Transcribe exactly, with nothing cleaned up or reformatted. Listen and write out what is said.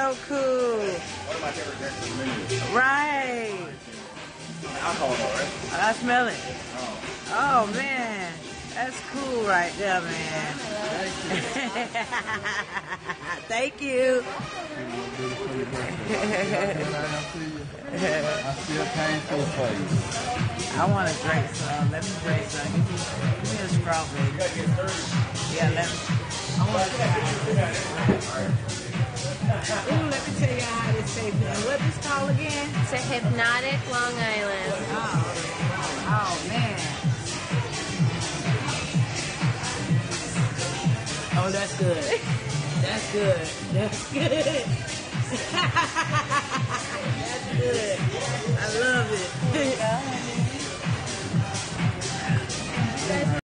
so cool. One of my favorite drinks is menu. Right. Alcohol though, right? I smell it. Oh. Oh, man. That's cool right there, man. Thank you. I still came through for you. I want to drink some. Let me drink some. Give me, give me a straw, baby. Yeah, let me. I want to try it. Ooh, let me tell you how this tastes. What this called again? It's a Hypnotic Long Island. Oh, oh man. Oh, that's good. That's good. That's good. That's good. I love it.